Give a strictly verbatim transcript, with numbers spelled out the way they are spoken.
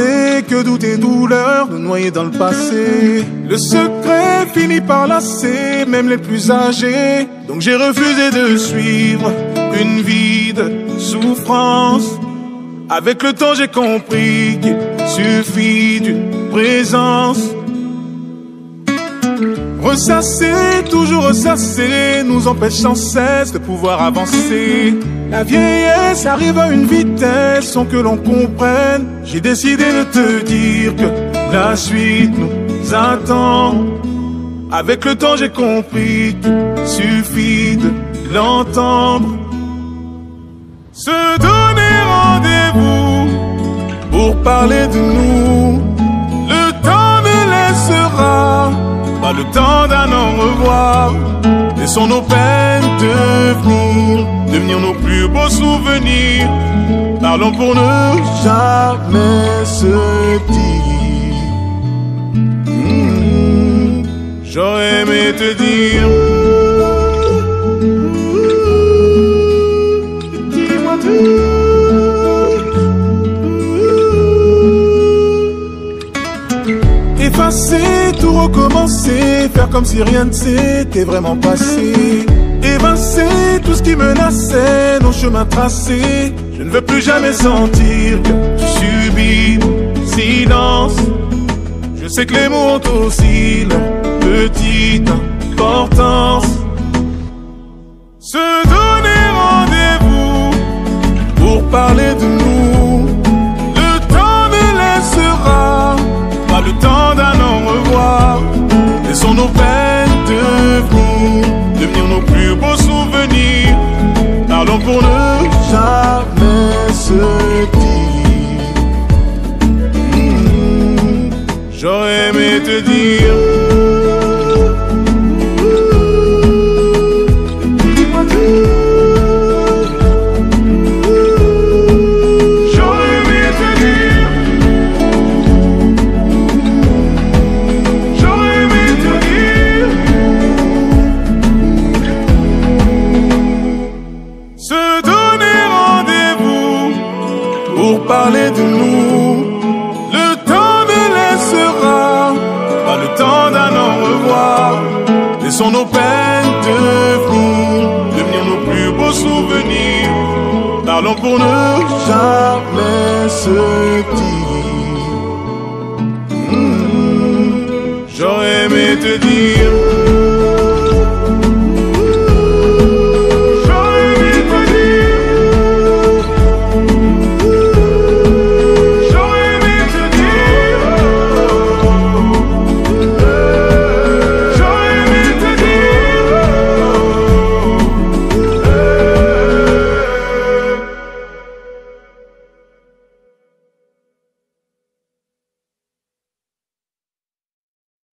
sais que doute et douleur nous noyer dans le passé. Le secret finit par lasser même les plus âgés. Donc j'ai refusé de suivre une vie de souffrance. Avec le temps j'ai compris qu'il suffit d'une présence. Ressasser, toujours ressasser, nous empêche sans cesse de pouvoir avancer. La vieillesse arrive à une vitesse sans que l'on comprenne. J'ai décidé de te dire que la suite nous attend. Avec le temps j'ai compris qu'il suffit de l'entendre. Se donner rendez-vous pour parler de nous. Le temps ne laissera pas le temps d'un au revoir. Laissons nos peines devenir, devenir nos plus beaux souvenirs. Parlons pour ne jamais se dire. Mmh, j'aurais aimé te dire. Dis-moi tout. Effacer, tout recommencer, faire comme si rien ne s'était vraiment passé. Évincer tout ce qui menaçait nos chemins tracés. Je ne veux plus jamais sentir que tu subis mon silence. Je sais que les mots ont aussi leur petite importance. Se donner rendez-vous pour parler de nous. Le temps ne laissera pas le temps d'un au revoir. Laissons nos peines devenir, devenir nos plus beaux souvenirs. Parlons pour ne jamais se dire. Mmh, j'aurais aimé te dire. Dis-moi tout. Parler de nous, le temps ne laissera pas le temps d'un au revoir. Laissons nos peines devenir, devenir nos plus beaux souvenirs. Parlons pour ne jamais se dire. Mmh, j'aurais aimé te dire.